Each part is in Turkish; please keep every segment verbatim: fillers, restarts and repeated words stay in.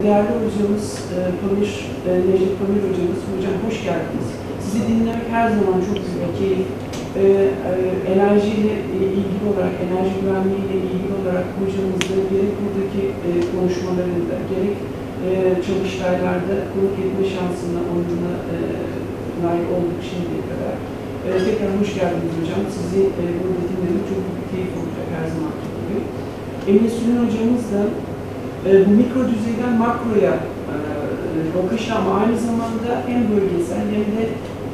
Değerli hocamız e, Pamir, e, Necdet Pamir hocamız, hocam hoş geldiniz. Sizi dinlemek her zaman çok güzel, keyif. E, e, enerjiyle ilgili olarak, enerji güvenliğiyle ilgili olarak hocamızda gerek buradaki e, konuşmalarında, gerek e, çalıştaylarda konuk etme şansına, onunla e, nail olduk şimdiye kadar. E, tekrar hoş geldiniz hocam. Sizi e, burada dinlemek çok büyük keyif olacak her zamanki gibi. Emine Sülün hocamız da e, bu mikro düzeyden makroya e, bakış ama aynı zamanda hem bölgesel hem de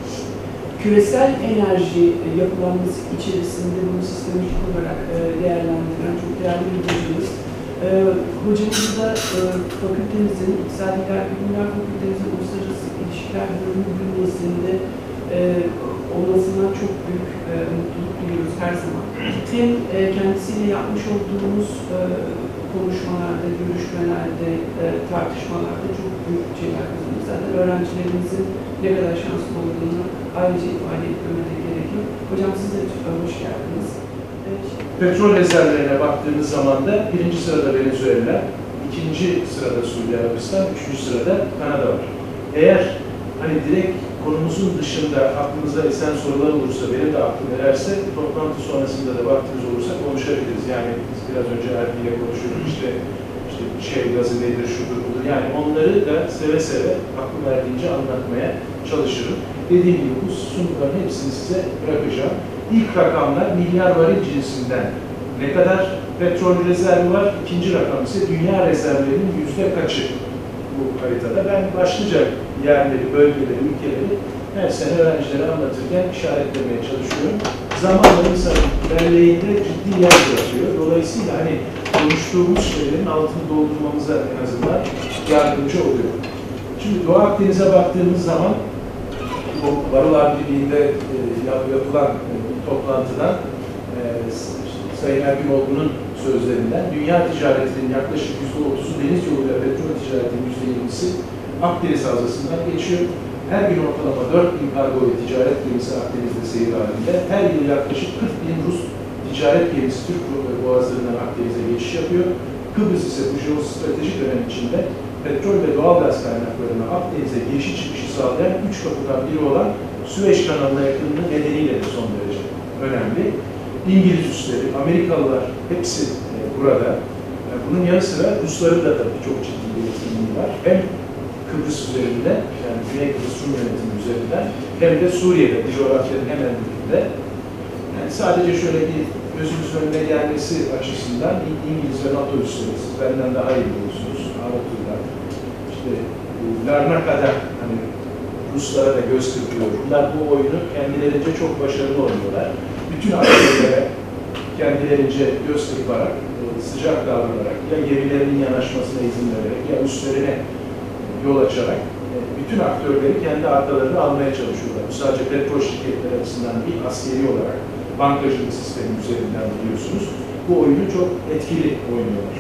küresel enerji yapılanması içerisinde bunu sistematik olarak e, değerlendiren çok değerli bir hocamız. E, hocamız da e, fakültemizin, İktisadi İdari Bilimler Fakültemizin Uluslararası İlişkiler Bölümü bünyesinde e, olmasına çok büyük e, mutluluk duyuyoruz her zaman. Hem e, kendisiyle yapmış olduğumuz e, konuşmalarda, görüşmelerde, e, tartışmalarda çok büyük şeyler kazanıyoruz. Zaten öğrencilerimizin ne kadar şanslı olduğunu ayrıca ifade etmeme de gerek yok. Hocam siz de hoş geldiniz. Evet. Petrol rezervlerine baktığımız zaman da birinci sırada Venezuela, ikinci sırada Suudi Arabistan, üçüncü sırada Kanada var. Eğer hani direkt konumuzun dışında aklınıza esen sorular olursa, benim de aklım ererse, toplantı sonrasında da vaktimiz olursa konuşabiliriz. Yani biz biraz önce Erbil ile konuşuyorduk, işte, işte şey gazı nedir, şudur budur. Yani onları da seve seve aklım erdiğince anlatmaya çalışırım. Dediğim gibi bu sunumların hepsini size bırakacağım. İlk rakamlar milyar varil cinsinden ne kadar petrol rezervi var, ikinci rakam ise dünya rezervlerinin yüzde kaçı bu haritada. Ben başlıca yerleri, bölgeleri, ülkeleri her sene öğrencilere anlatırken işaretlemeye çalışıyorum. Zamanla insanın belleğinde ciddi yer bırakıyor. Dolayısıyla hani konuştuğumuz şeylerin altını doldurmamıza en azından yardımcı oluyor. Şimdi Doğu Akdeniz'e baktığımız zaman o Barolar Birliği'nde e, yapılan e, toplantıdan e, Sayın Erginoğlu'nun sözlerinden dünya ticaretinin yaklaşık yüzde otuzu deniz yoluyla petrol ticaretinin yüzde yirmisi Akdeniz havzasından geçiyor. Her gün ortalama dört bin kargo ve ticaret gemisi Akdeniz'de seyir halinde. Her yıl yaklaşık kırk bin Rus ticaret gemisi Türk boğazlarından Akdeniz'e geçiş yapıyor. Kıbrıs ise bu jeostratejik dönem içinde petrol ve doğalgaz kaynaklarına Akdeniz'e girişi çıkışı sağlayan üç kapıdan biri olan Süveyş kanalına yakınlığı nedeniyle de son derece önemli. İngiliz üsleri, Amerikalılar hepsi e, burada. E, bunun yanı sıra Rusların da tabii çok ciddi bir etkinliği var. Hem Kıbrıs üzerinde, yani Güney Kıbrıs Rum yönetimi üzerinden, hem de Suriye'de, bu coğrafyanın hemen dibinde. Yani sadece şöyle bir gözümüzün önüne gelmesi açısından İngiliz ve NATO üsleri, siz benden daha iyi biliyorsunuz, Araplar, işte Larnaka'da hani Ruslara da göz kırpıyor. Bunlar bu oyunu kendilerince çok başarılı oynuyorlar. Bütün aktörlere kendilerince göz kırparak, sıcak davranarak, ya gemilerinin yanaşmasına izin vererek, ya üstlerine yol açarak bütün aktörleri kendi arkalarına almaya çalışıyorlar. Bu sadece petrol şirketleri açısından değil, askeri olarak bankacılık sistemi üzerinden biliyorsunuz. Bu oyunu çok etkili oynuyorlar.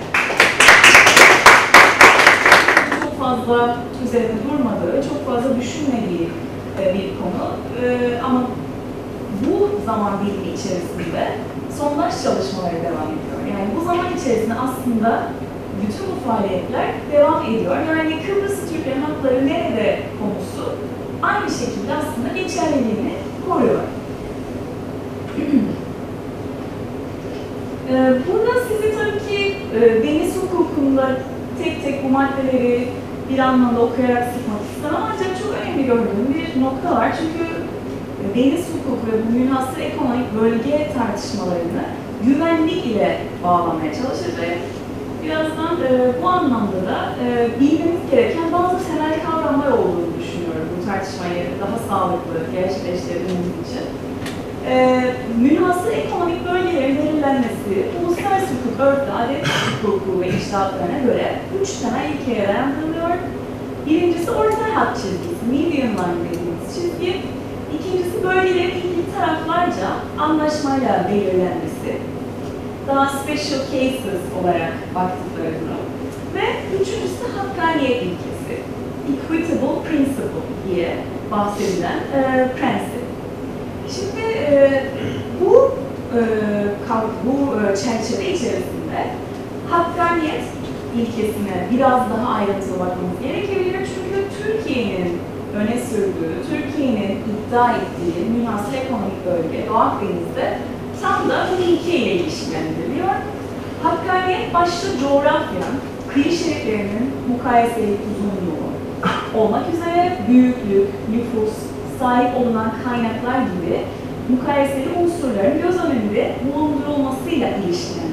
Çok fazla üzerinde durmadığı, çok fazla düşünmediği bir konu. Ama bu zaman dilimi içerisinde sondaj çalışmaları devam ediyor. Yani bu zaman içerisinde aslında bütün bu faaliyetler devam ediyor. Yani Kıbrıs Türklerin hakları nerede konusu aynı şekilde aslında geçerliliğini koruyor. Burada sizi tabii ki deniz hukukunda tek tek bu maddeleri bir anlamda okuyarak sıkmak istemem ancak çok önemli gördüğüm bir nokta var. Çünkü deniz hukuku ve bu münhasır ekonomik bölge tartışmalarını güvenlik ile bağlamaya çalışacağım. Birazdan e, bu anlamda da e, bilmemiz gereken bazı temel kavramlar olduğunu düşünüyorum bu tartışmayı daha sağlıklı gerçekleştirdiğimiz için. E, münhasır ekonomik bölgelerin belirlenmesi, uluslararası hukuk, örf ve adet hukuku ve iştahatlarına göre üç temel ilkeye dayandırılıyor. Birincisi orta hat çizgisi, median line dediğimiz çizgi. İkincisi bölgelerin ilgili taraflarca anlaşmayla belirlenmesi. Daha special cases olarak baktıkları durum. Ve üçüncüsü hakkaniyet ilkesi, equitable principle diye bahsedilen e, prensip. Şimdi e, bu e, bu e, çerçeve içerisinde hakkaniyet ilkesine biraz daha ayrıntılı bakmamız gerekebilir. Çünkü Türkiye'nin öne sürdüğü, Türkiye'nin iddia ettiği münhasır ekonomik bölge Doğu Akdeniz'de tam da bu ilkeyle ilişkilendiriliyor. Hakkaniyet başta coğrafya, kıyı şeritlerinin mukayeseli uzunluğu olmak üzere büyüklük, nüfus, sahip olunan kaynaklar gibi mukayeseli unsurların göz önünde bulundurulmasıyla ilişkilendirilir.